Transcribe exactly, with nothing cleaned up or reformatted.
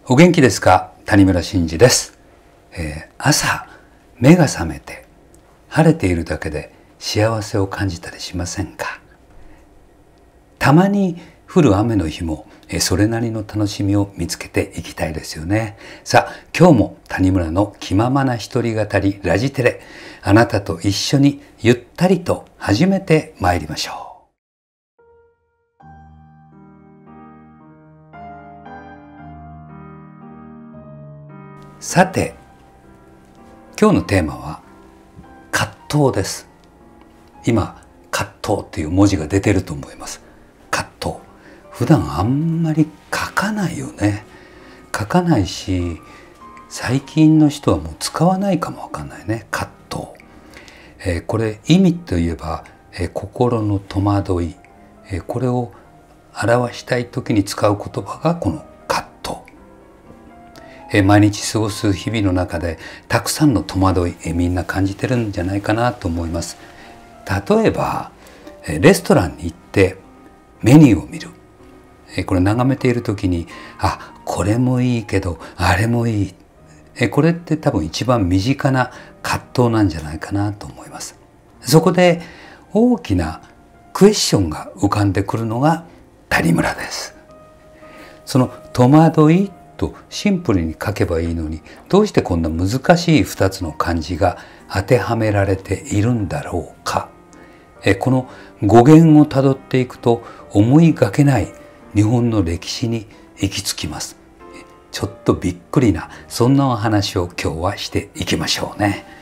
お元気ですか？谷村新司です、えー、朝目が覚めて晴れているだけで幸せを感じたりしませんか？たまに降る雨の日もえー、それなりの楽しみを見つけていきたいですよね。さあ、今日も谷村の気ままな一人語りラジテレ、あなたと一緒にゆったりと始めてまいりましょう。さて、今日のテーマは葛藤です。今、葛藤っていう文字が出てると思います。葛藤。普段あんまり書かないよね。書かないし、最近の人はもう使わないかもわかんないね。葛藤。えー、これ意味といえば、えー、心の戸惑い、えー、これを表したい時に使う言葉がこの葛藤。えー、毎日過ごす日々の中でたくさんの戸惑い、えー、みんな感じてるんじゃないかなと思います。例えば、えー、レストランに行ってメニューを見る。これ眺めている時に、あ、これもいいけどあれもいい。これって多分一番身近な葛藤なんじゃないかなと思います。そこで大きなクエスチョンが浮かんでくるのが谷村です。その戸惑いとシンプルに書けばいいのに、どうしてこんな難しいふたつの漢字が当てはめられているんだろうか。この語源をたどっていくと思いがけない日本の歴史に行き着きます。ちょっとびっくりな、そんなお話を今日はしていきましょうね。